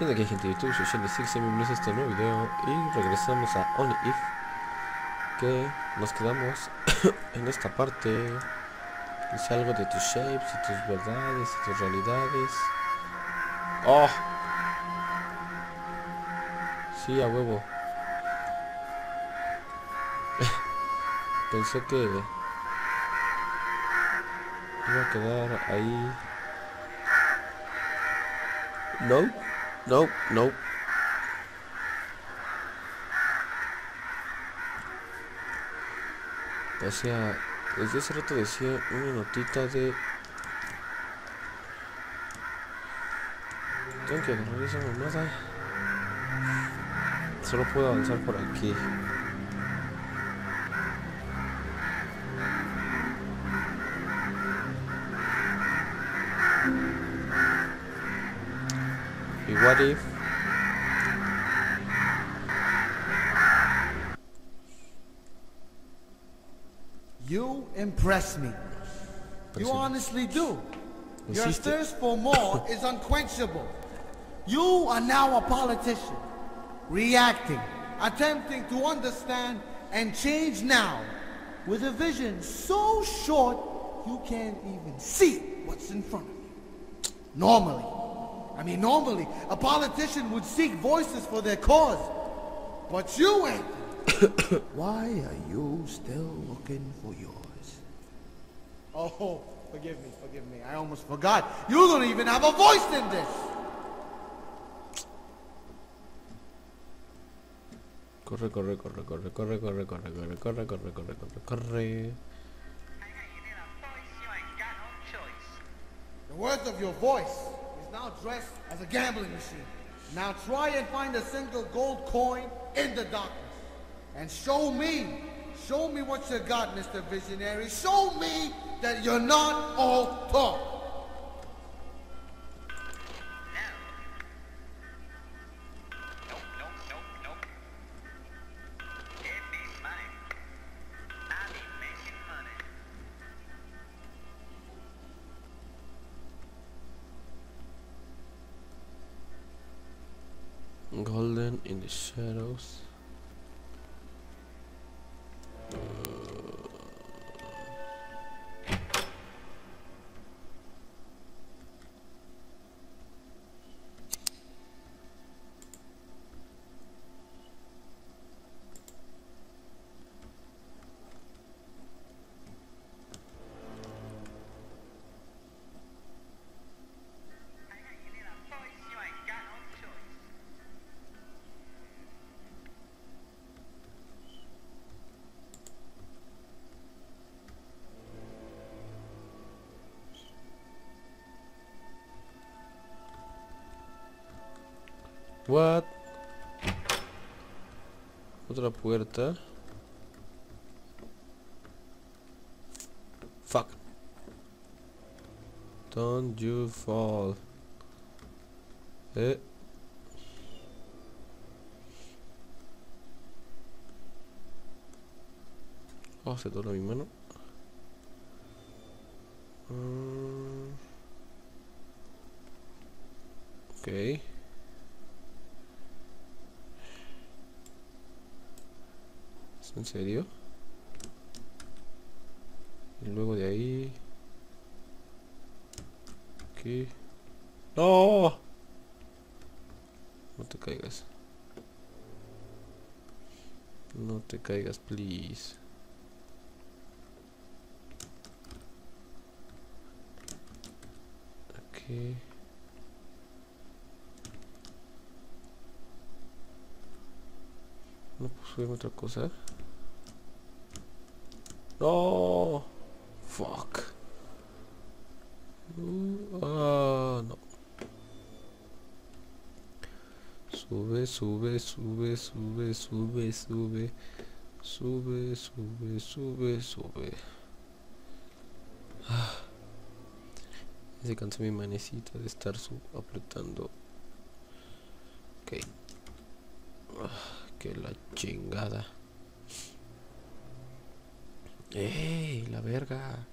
¿Qué onda, que hay gente de YouTube? Soy Shelly6, bienvenidos a este nuevo video y regresamos a Only If, que nos quedamos en esta parte. Dice algo de tus shapes y tus verdades y tus realidades. ¡Oh! Sí, a huevo. Pensé que iba a quedar ahí. No, no, no. O sea, desde hace rato decía una notita de... Tengo que agarrar esa mamada. Solo puedo avanzar por aquí. Y what if... You impress me. You honestly do. Your thirst for more is unquenchable. You are now a politician, reacting, attempting to understand and change now, with a vision so short you can't even see what's in front of you. Normally, a politician would seek voices for their cause. But you ain't. Why are you still looking for yours? Oh, forgive me. I almost forgot. You don't even have a voice in this. Corre. The words of your voice is now dressed as a gambling machine. Now try and find a single gold coin in the darkness. And show me what you got, Mr. Visionary. Show me that you're not all talk. Nope. Give me money. I be making money. Golden in the shadows. What? Otra puerta. Fuck. Don't you fall. Oh, se dobla mi mano. Ok. ¿En serio? Y luego de ahí... Aquí... ¡No! No te caigas. No te caigas, please. Aquí... No puedo subirme otra cosa. No, fuck. No. Sube. Ya se cansó mi manecita de estar apretando. Ok. Que la chingada. ¡Ey! La verga.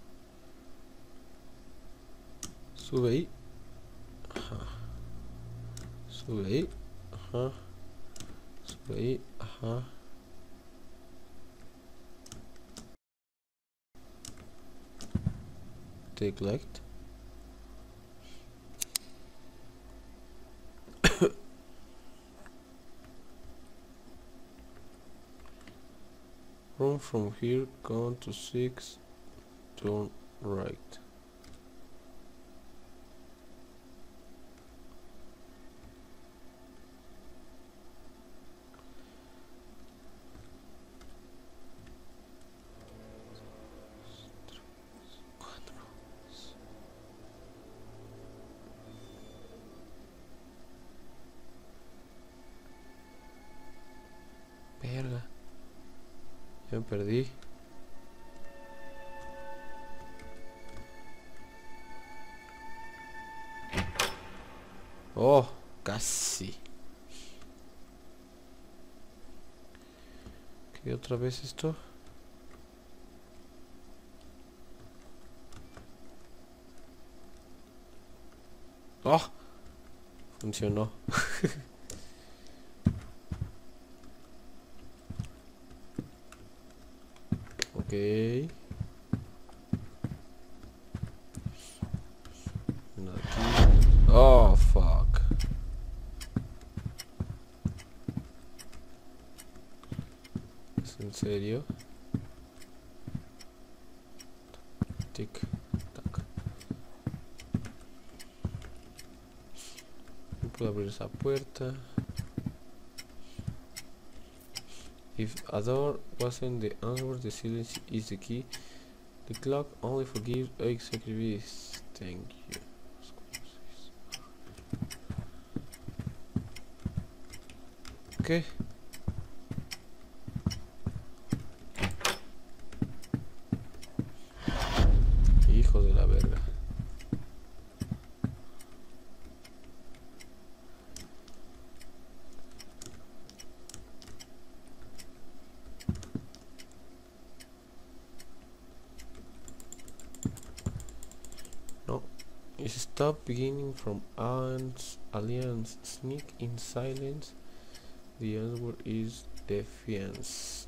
Sube ahí. Ajá. Sube ahí. Ajá. Sube ahí. Ajá. Take left. Run from here, go to 6, turn right. Verga. Ya me perdí. Oh, casi. ¿Qué otra vez esto? Oh, funcionó. Ok. Nada aquí. Oh, fuck. ¿Es en serio? Tic, tac. No puedo abrir esa puerta. If a door wasn't the answer, the silence is the key. The clock only forgives executives. Thank you. ¿Qué? Hijo de la verga. No. Stop beginning from alliance. Sneak in silence. The answer is defiance.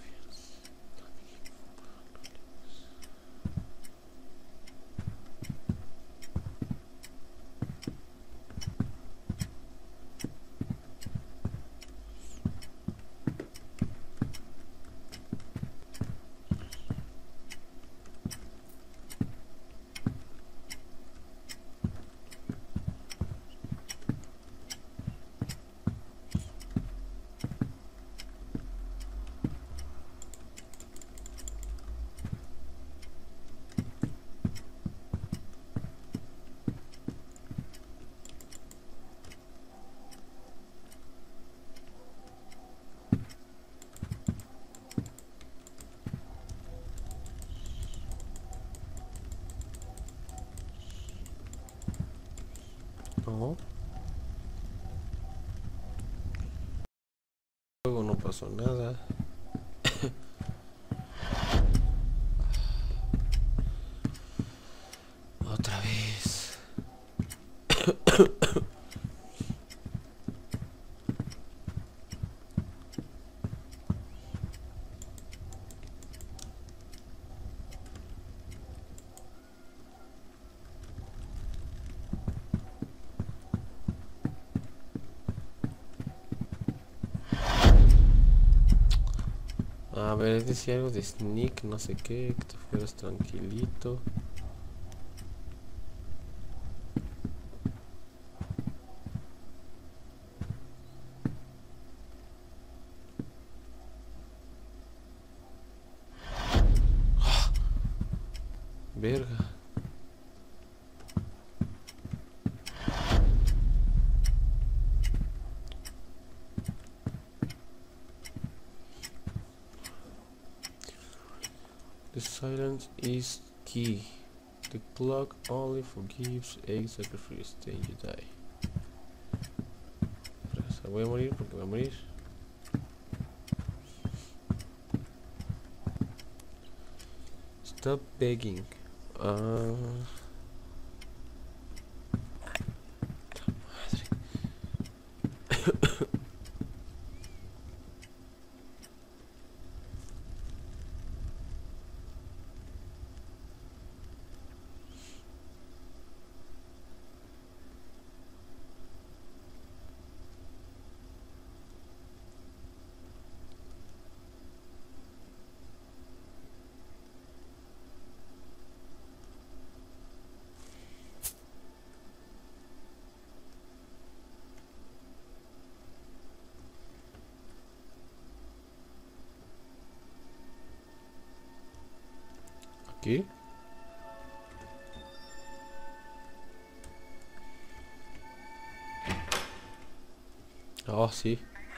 No. Luego no pasó nada. Otra vez. A ver, decía algo de sneak, no sé qué, que te fueras tranquilito. ¡Ah! Verga. The silence is key. The clock only forgives egg sacrifice. Then you die. Voy a morir porque voy a morir. Stop begging. Madre. ¿Qué? Oh, sí.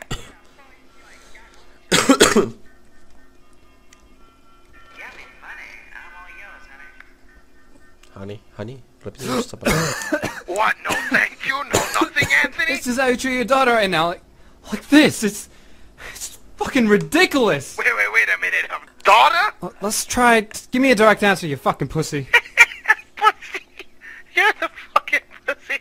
Honey, repite esta palabra. What? No, thank you. No, nothing, Anthony. This is how you treat your daughter right now. Like this. It's fucking ridiculous. Wait a minute. Daughter? Let's try it. Give me a direct answer, you fucking pussy. Pussy. You're the fucking pussy.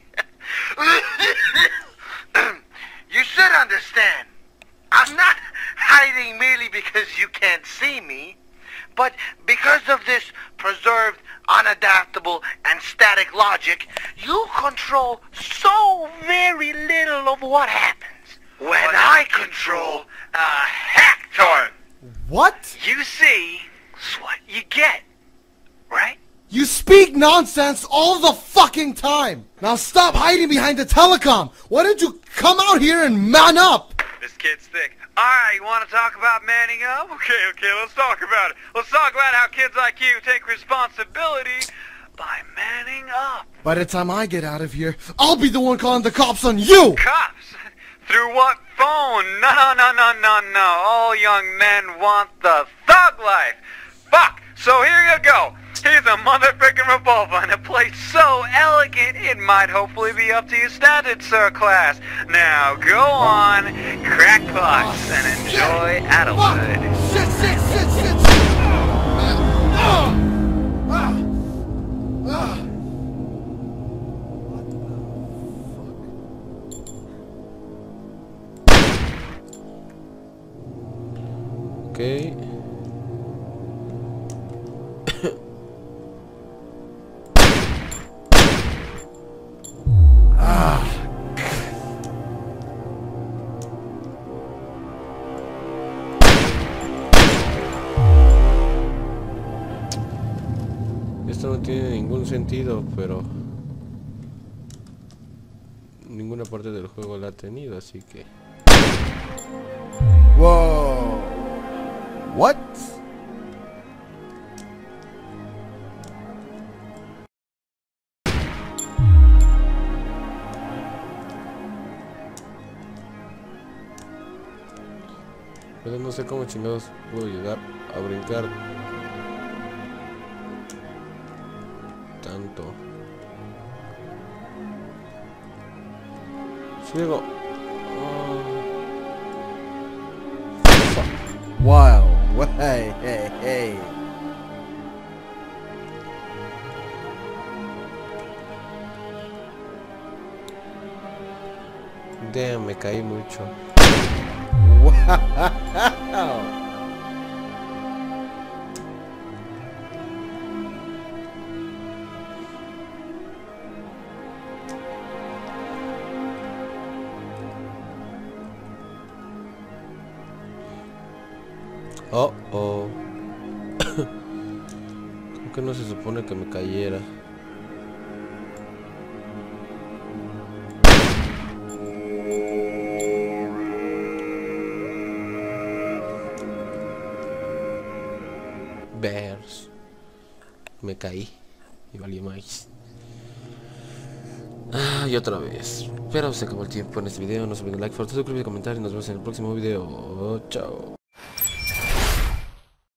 You should understand. I'm not hiding merely because you can't see me, but because of this preserved, unadaptable, and static logic, you control so very little of what happens. When I control a Hector, What? you see, it's what you get, right? You speak nonsense all the fucking time! Now stop hiding behind the telecom! Why don't you come out here and man up? This kid's thick. Alright, you want to talk about manning up? Okay, let's talk about it. Let's talk about how kids like you take responsibility by manning up. By the time I get out of here, I'll be the one calling the cops on you! Cops? Through what phone? No. All young men want the thug life. Fuck! So here you go. Here's a motherfucking revolver and a plate so elegant it might hopefully be up to your standards, sir class. Now go on, crack pots and enjoy adulthood. Shit! Ok. Esto no tiene ningún sentido, pero ninguna parte del juego la ha tenido, así que... Whoa. What? Pero no sé cómo chingados puedo llegar a brincar tanto. Si llego... Wow. Hey. Damn, me caí mucho. Wow. Oh. ¿Cómo que no se supone que me cayera? Bears. Me caí y valió más. Y otra vez. Pero se acabó el tiempo en este video. No se olviden like, suscribirse, comentar y nos vemos en el próximo video. Chao.